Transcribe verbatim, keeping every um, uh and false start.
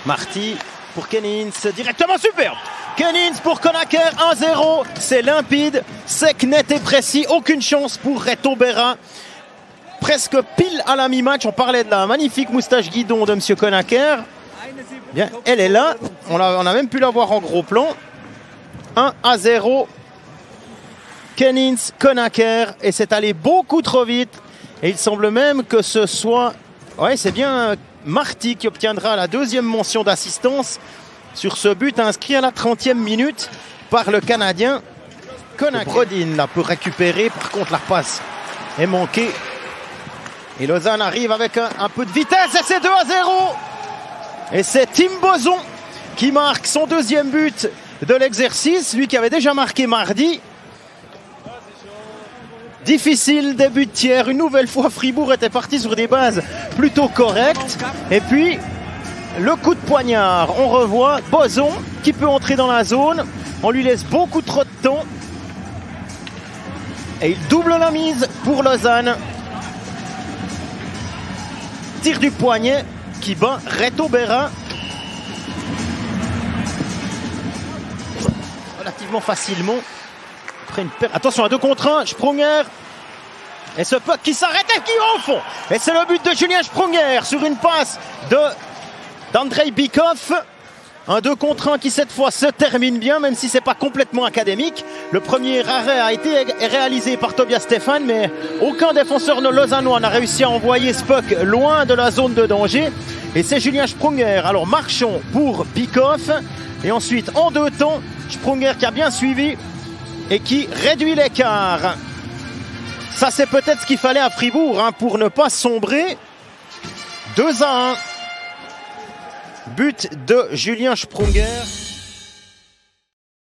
Marty pour Kennins, directement superbe. Kennins pour Conacher, un zéro, c'est limpide, sec, net et précis, aucune chance pour Reto Berra. Presque pile à la mi-match, on parlait de la magnifique moustache guidon de M. Conacher. Bien, elle est là, on a, on a même pu la voir en gros plan. un à zéro, Kennins, Conacher, et c'est allé beaucoup trop vite. Et il semble même que ce soit, ouais, c'est bien Marty qui obtiendra la deuxième mention d'assistance sur ce but inscrit à la trentième minute par le Canadien Conacher. Brodin là peut récupérer, par contre la passe est manquée. Et Lausanne arrive avec un, un peu de vitesse et c'est deux à zéro. Et c'est Tim Boson qui marque son deuxième but de l'exercice, lui qui avait déjà marqué mardi. Difficile début de tiers, une nouvelle fois Fribourg était parti sur des bases plutôt correctes. Et puis le coup de poignard, on revoit Boson qui peut entrer dans la zone. On lui laisse beaucoup trop de temps. Et il double la mise pour Lausanne. Tir du poignet qui bat Reto Berra. Relativement facilement. Après une per... Attention à deux contre un, Sprunger. Et ce puck qui s'arrête et qui va au fond. Et c'est le but de Julien Sprunger sur une passe de d'Andrei Bikov. Un deux contre un qui cette fois se termine bien, même si c'est pas complètement académique. Le premier arrêt a été réalisé par Tobias Stefan, mais aucun défenseur de lausannois n'a réussi à envoyer ce puck loin de la zone de danger. Et c'est Julien Sprunger. Alors marchons pour Bikov. Et ensuite, en deux temps, Sprunger qui a bien suivi et qui réduit l'écart. Ça, c'est peut-être ce qu'il fallait à Fribourg hein, pour ne pas sombrer. deux à un. But de Julien Sprunger.